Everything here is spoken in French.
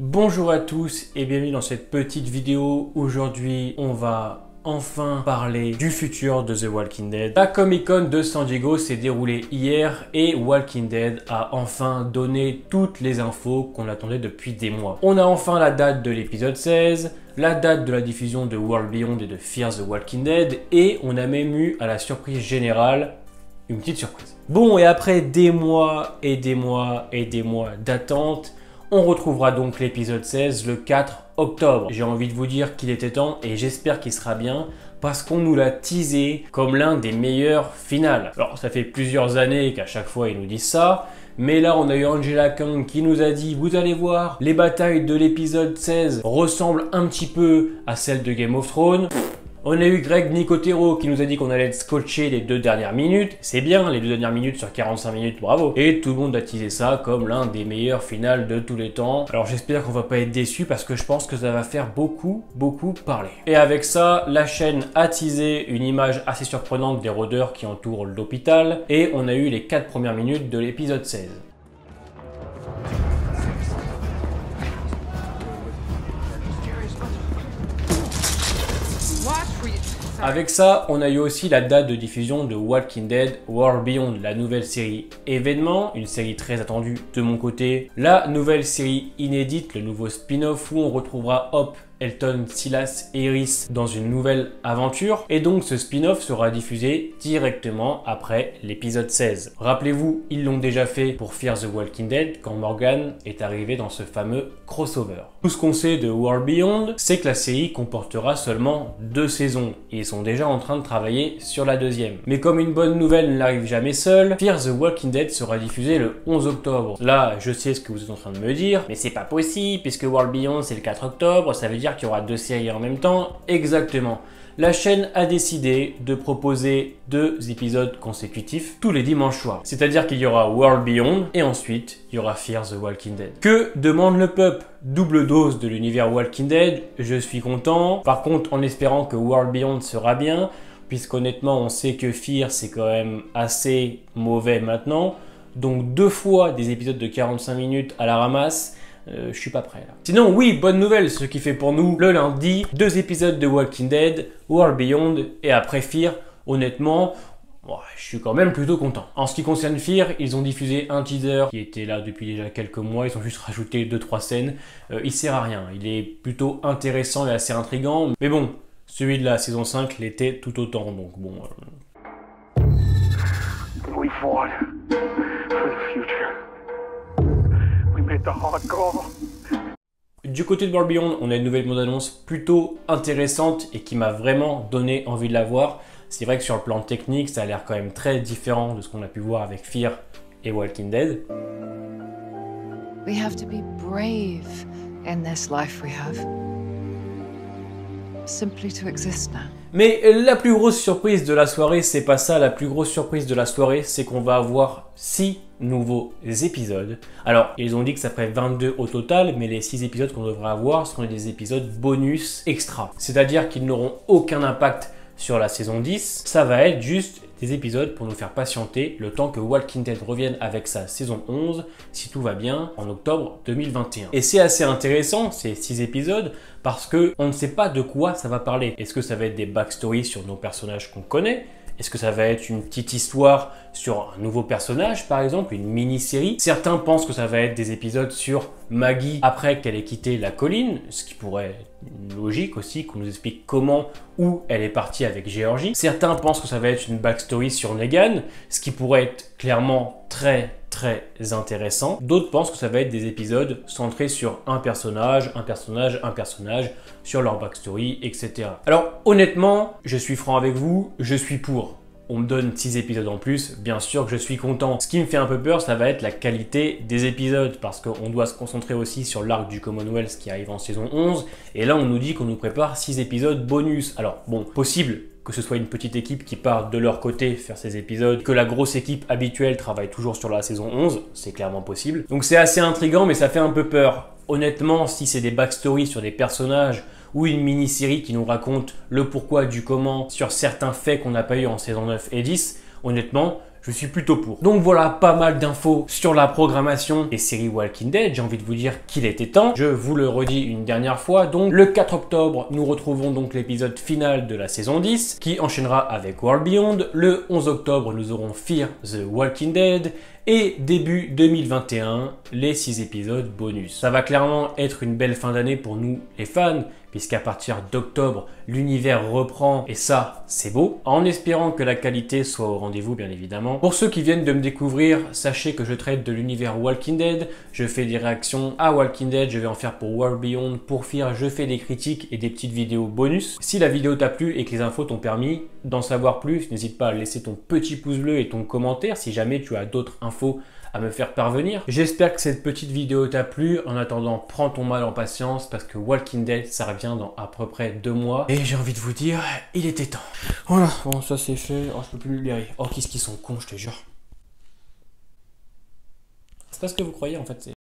Bonjour à tous et bienvenue dans cette petite vidéo. Aujourd'hui, on va enfin parler du futur de The Walking Dead. La Comic Con de San Diego s'est déroulée hier et Walking Dead a enfin donné toutes les infos qu'on attendait depuis des mois. On a enfin la date de l'épisode 16, la date de la diffusion de World Beyond et de Fear the Walking Dead, et on a même eu, à la surprise générale, une petite surprise. Bon, et après des mois et des mois et des mois d'attente, on retrouvera donc l'épisode 16 le 4 octobre. J'ai envie de vous dire qu'il était temps et j'espère qu'il sera bien parce qu'on nous l'a teasé comme l'un des meilleurs finales. Alors ça fait plusieurs années qu'à chaque fois ils nous disent ça, mais là on a eu Angela Kang qui nous a dit, vous allez voir, les batailles de l'épisode 16 ressemblent un petit peu à celles de Game of Thrones. On a eu Greg Nicotero qui nous a dit qu'on allait être scotché les 2 dernières minutes. C'est bien, les 2 dernières minutes sur 45 minutes, bravo. Et tout le monde a teasé ça comme l'un des meilleurs finales de tous les temps. Alors j'espère qu'on va pas être déçus parce que je pense que ça va faire beaucoup parler. Et avec ça, la chaîne a teasé une image assez surprenante des rôdeurs qui entourent l'hôpital. Et on a eu les 4 premières minutes de l'épisode 16. Avec ça, on a eu aussi la date de diffusion de Walking Dead World Beyond, la nouvelle série événement, une série très attendue de mon côté. La nouvelle série inédite, le nouveau spin-off où on retrouvera Hope, Elton, Silas et Iris dans une nouvelle aventure. Et donc ce spin-off sera diffusé directement après l'épisode 16. Rappelez-vous, ils l'ont déjà fait pour Fear the Walking Dead quand Morgan est arrivé dans ce fameux crossover. Tout ce qu'on sait de World Beyond, c'est que la série comportera seulement 2 saisons. Et ils sont déjà en train de travailler sur la deuxième. Mais comme une bonne nouvelle n'arrive jamais seule, Fear the Walking Dead sera diffusé le 11 octobre. Là, je sais ce que vous êtes en train de me dire, mais c'est pas possible puisque World Beyond c'est le 4 octobre, ça veut dire qu'il y aura 2 séries en même temps. Exactement. La chaîne a décidé de proposer 2 épisodes consécutifs tous les dimanches soirs. C'est-à-dire qu'il y aura World Beyond et ensuite il y aura Fear the Walking Dead. Que demande le peuple? Double dose de l'univers Walking Dead, je suis content. Par contre, en espérant que World Beyond sera bien, puisqu'honnêtement on sait que Fear c'est quand même assez mauvais maintenant. Donc 2 fois des épisodes de 45 minutes à la ramasse, je suis pas prêt là. Sinon oui, bonne nouvelle, ce qui fait pour nous le lundi, 2 épisodes de Walking Dead, World Beyond et après Fear. Honnêtement, je suis quand même plutôt content. En ce qui concerne Fear, ils ont diffusé un teaser qui était là depuis déjà quelques mois, ils ont juste rajouté 2-3 scènes. Il sert à rien, il est plutôt intéressant et assez intriguant, mais bon, celui de la saison 5 l'était tout autant, donc bon... We fought for the future. We made the hard call. Du côté de World Beyond, on a une nouvelle bande-annonce plutôt intéressante et qui m'a vraiment donné envie de la voir. C'est vrai que sur le plan technique, ça a l'air quand même très différent de ce qu'on a pu voir avec Fear et Walking Dead. We have to be brave in this life we have. Simply to exist now. Mais la plus grosse surprise de la soirée, c'est pas ça. La plus grosse surprise de la soirée, c'est qu'on va avoir 6 nouveaux épisodes. Alors, ils ont dit que ça ferait 22 au total, mais les 6 épisodes qu'on devrait avoir seront des épisodes bonus extra. C'est-à-dire qu'ils n'auront aucun impact sur la saison 10. Ça va être juste des épisodes pour nous faire patienter le temps que Walking Dead revienne avec sa saison 11, si tout va bien, en octobre 2021. Et c'est assez intéressant, ces 6 épisodes, parce que on ne sait pas de quoi ça va parler. Est-ce que ça va être des backstories sur nos personnages qu'on connaît? Est-ce que ça va être une petite histoire sur un nouveau personnage, par exemple, une mini-série? Certains pensent que ça va être des épisodes sur Maggie après qu'elle ait quitté la colline, ce qui pourrait être logique aussi, qu'on nous explique comment, où elle est partie avec Georgie. Certains pensent que ça va être une backstory sur Negan, ce qui pourrait être clairement très intéressant. D'autres pensent que ça va être des épisodes centrés sur un personnage, sur leur backstory, etc. Alors honnêtement, je suis franc avec vous, je suis pour. On me donne 6 épisodes en plus, bien sûr que je suis content. Ce qui me fait un peu peur, ça va être la qualité des épisodes, parce qu'on doit se concentrer aussi sur l'arc du Commonwealth qui arrive en saison 11, et là on nous dit qu'on nous prépare 6 épisodes bonus. Alors bon, possible que ce soit une petite équipe qui part de leur côté faire ces épisodes, que la grosse équipe habituelle travaille toujours sur la saison 11, c'est clairement possible. Donc c'est assez intriguant, mais ça fait un peu peur. Honnêtement, si c'est des backstories sur des personnages ou une mini-série qui nous raconte le pourquoi du comment sur certains faits qu'on n'a pas eu en saison 9 et 10, honnêtement, je suis plutôt pour. Donc voilà, pas mal d'infos sur la programmation des séries Walking Dead. J'ai envie de vous dire qu'il était temps. Je vous le redis une dernière fois. Donc le 4 octobre, nous retrouvons donc l'épisode final de la saison 10 qui enchaînera avec World Beyond. Le 11 octobre, nous aurons Fear the Walking Dead. Et début 2021, les 6 épisodes bonus. Ça va clairement être une belle fin d'année pour nous les fans, puisqu'à partir d'octobre, l'univers reprend et ça, c'est beau. En espérant que la qualité soit au rendez-vous, bien évidemment. Pour ceux qui viennent de me découvrir, sachez que je traite de l'univers Walking Dead. Je fais des réactions à Walking Dead, je vais en faire pour World Beyond, pour Fear, je fais des critiques et des petites vidéos bonus. Si la vidéo t'a plu et que les infos t'ont permis d'en savoir plus, n'hésite pas à laisser ton petit pouce bleu et ton commentaire si jamais tu as d'autres infos à me faire parvenir. J'espère que cette petite vidéo t'a plu. En attendant, prends ton mal en patience parce que Walking Dead, ça revient dans à peu près 2 mois. Et j'ai envie de vous dire, il était temps. Voilà, bon ça c'est fait. Oh, je peux plus lire. Oh, qu'est-ce qu'ils sont cons, je te jure. C'est pas ce que vous croyez en fait.